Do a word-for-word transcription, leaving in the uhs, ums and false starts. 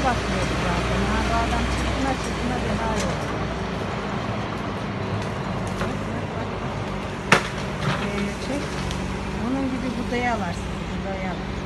bakıyordu zaten. Ha, bu adam çırpına çırpına deha yok. Bak bak bak. Ee, çek. Onun gibi budayı alarsın. Budayı al.